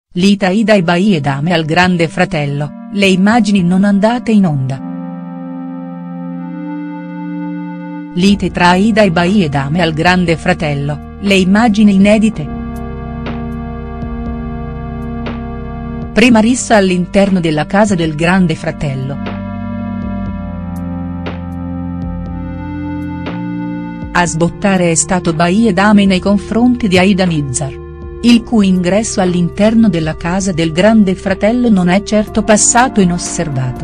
Lite Aida e Baie Dame al Grande Fratello, le immagini non andate in onda. Lite tra Aida e Baie Dame al Grande Fratello, le immagini inedite. Prima rissa all'interno della casa del Grande Fratello. A sbottare è stato Baie Dame nei confronti di Aida Nizzar, il cui ingresso all'interno della casa del Grande Fratello non è certo passato inosservato.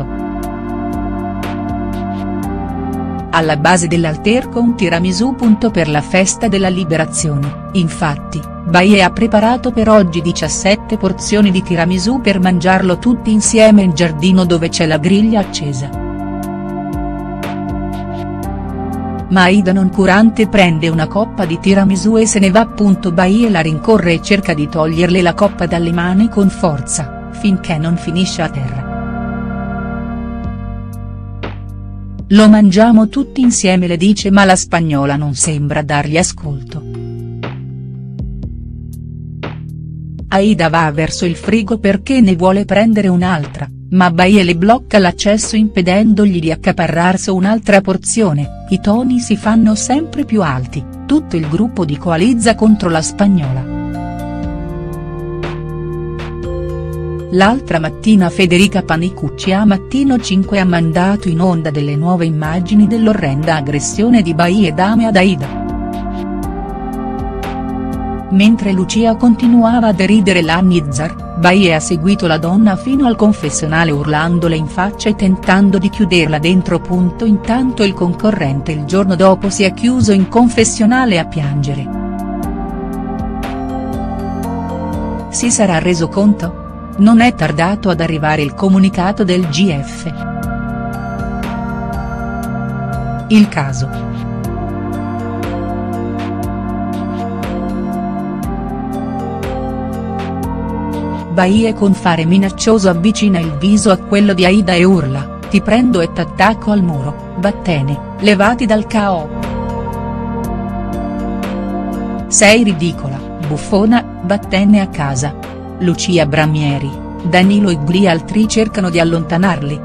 Alla base dell'alterco un tiramisù. Per la festa della liberazione, infatti, Baie ha preparato per oggi 17 porzioni di tiramisù per mangiarlo tutti insieme in giardino dove c'è la griglia accesa. Ma Aida noncurante prende una coppa di tiramisù e se ne va. Baie la rincorre e cerca di toglierle la coppa dalle mani con forza, finché non finisce a terra. Lo mangiamo tutti insieme, le dice, ma la spagnola non sembra dargli ascolto. Aida va verso il frigo perché ne vuole prendere un'altra, ma Baie le blocca l'accesso impedendogli di accaparrarsi un'altra porzione. I toni si fanno sempre più alti, tutto il gruppo di coalizza contro la spagnola. L'altra mattina Federica Panicucci a Mattino 5 ha mandato in onda delle nuove immagini dell'orrenda aggressione di Baie Dame ad Aida. Mentre Lucia continuava a deridere la Nizzar, Baie ha seguito la donna fino al confessionale urlandole in faccia e tentando di chiuderla dentro. Intanto il concorrente il giorno dopo si è chiuso in confessionale a piangere. Si sarà reso conto? Non è tardato ad arrivare il comunicato del GF. Il caso. Baie con fare minaccioso avvicina il viso a quello di Aida e urla, ti prendo e t'attacco al muro, vattene, levati dal KO. Sei ridicola, buffona, vattene a casa. Lucia Bramieri, Danilo e gli altri cercano di allontanarli.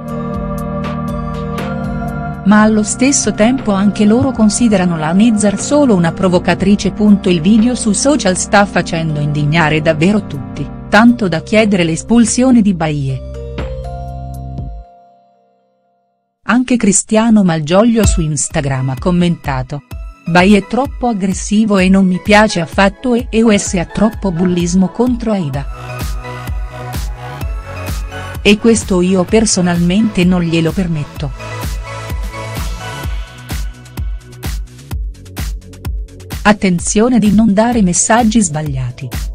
Ma allo stesso tempo anche loro considerano la Nizzar solo una provocatrice. Il video su social sta facendo indignare davvero tutti, tanto da chiedere l'espulsione di Baie. Anche Cristiano Malgioglio su Instagram ha commentato: Baie è troppo aggressivo e non mi piace affatto e US ha troppo bullismo contro Aida. E questo io personalmente non glielo permetto. Attenzione di non dare messaggi sbagliati.